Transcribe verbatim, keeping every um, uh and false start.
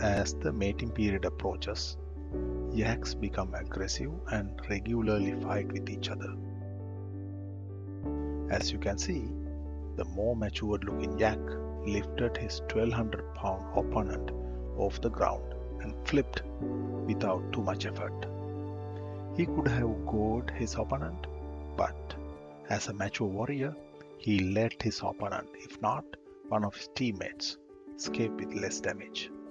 As the mating period approaches, yaks become aggressive and regularly fight with each other. As you can see, the more matured looking yak lifted his twelve hundred pound opponent off the ground and flipped without too much effort. He could have gored his opponent, but as a mature warrior, he let his opponent, if not one of his teammates, escape with less damage.